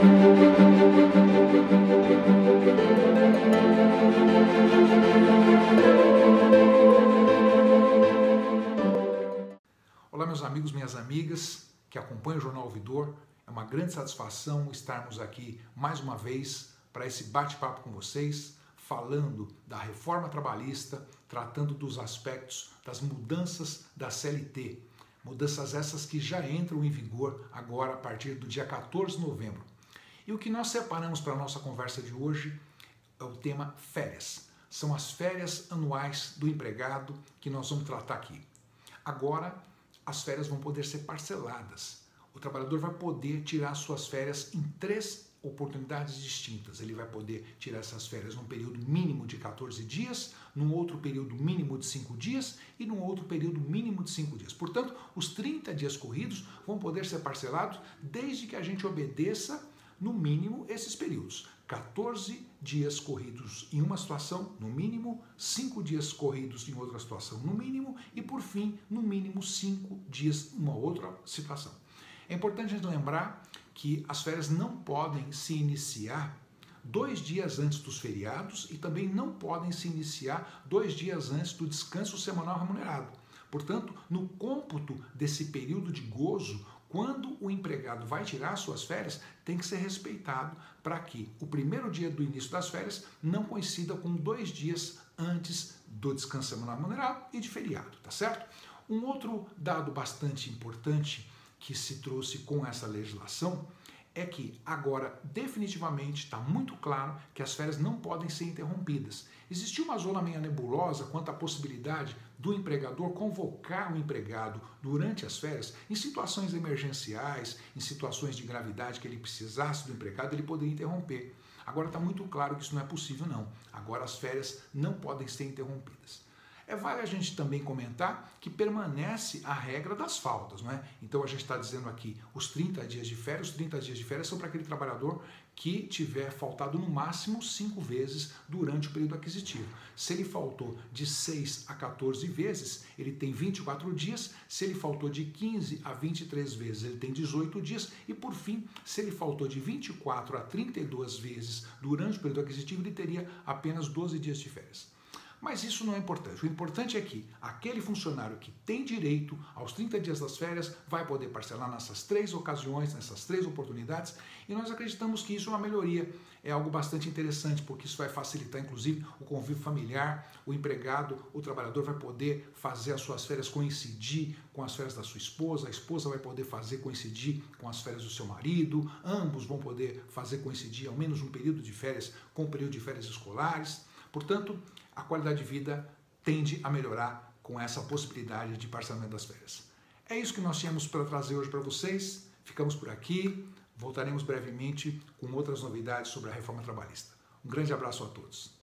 Olá, meus amigos, minhas amigas que acompanham o Jornal Ouvidor. É uma grande satisfação estarmos aqui mais uma vez para esse bate-papo com vocês, falando da reforma trabalhista, tratando dos aspectos das mudanças da CLT. Mudanças essas que já entram em vigor agora a partir do dia 14 de novembro. E o que nós separamos para a nossa conversa de hoje é o tema férias. São as férias anuais do empregado que nós vamos tratar aqui. Agora, as férias vão poder ser parceladas. O trabalhador vai poder tirar suas férias em 3 oportunidades distintas. Ele vai poder tirar essas férias num período mínimo de 14 dias, num outro período mínimo de 5 dias e num outro período mínimo de 5 dias. Portanto, os 30 dias corridos vão poder ser parcelados desde que a gente obedeça, no mínimo, esses períodos. 14 dias corridos em uma situação, no mínimo, 5 dias corridos em outra situação, no mínimo, e por fim, no mínimo, 5 dias em uma outra situação. É importante a gente lembrar que as férias não podem se iniciar 2 dias antes dos feriados e também não podem se iniciar 2 dias antes do descanso semanal remunerado. Portanto, no cômputo desse período de gozo, quando o empregado vai tirar suas férias, tem que ser respeitado para que o primeiro dia do início das férias não coincida com 2 dias antes do descanso semanal remunerado e de feriado, tá certo? Um outro dado bastante importante que se trouxe com essa legislação é que agora definitivamente está muito claro que as férias não podem ser interrompidas. Existiu uma zona meio nebulosa quanto à possibilidade do empregador convocar o empregado durante as férias em situações emergenciais, em situações de gravidade que ele precisasse do empregado, ele poderia interromper. Agora está muito claro que isso não é possível não. Agora as férias não podem ser interrompidas. Vale a gente também comentar que permanece a regra das faltas, não é? Então a gente está dizendo aqui os 30 dias de férias. Os 30 dias de férias são para aquele trabalhador que tiver faltado no máximo 5 vezes durante o período aquisitivo. Se ele faltou de 6 a 14 vezes, ele tem 24 dias. Se ele faltou de 15 a 23 vezes, ele tem 18 dias. E por fim, se ele faltou de 24 a 32 vezes durante o período aquisitivo, ele teria apenas 12 dias de férias. Mas isso não é importante. O importante é que aquele funcionário que tem direito aos 30 dias das férias vai poder parcelar nessas 3 ocasiões, nessas 3 oportunidades, e nós acreditamos que isso é uma melhoria, é algo bastante interessante, porque isso vai facilitar, inclusive, o convívio familiar, o empregado, o trabalhador vai poder fazer as suas férias coincidir com as férias da sua esposa, a esposa vai poder fazer coincidir com as férias do seu marido, ambos vão poder fazer coincidir ao menos um período de férias com o período de férias escolares. Portanto, a qualidade de vida tende a melhorar com essa possibilidade de parcelamento das férias. É isso que nós tínhamos para trazer hoje para vocês. Ficamos por aqui. Voltaremos brevemente com outras novidades sobre a reforma trabalhista. Um grande abraço a todos.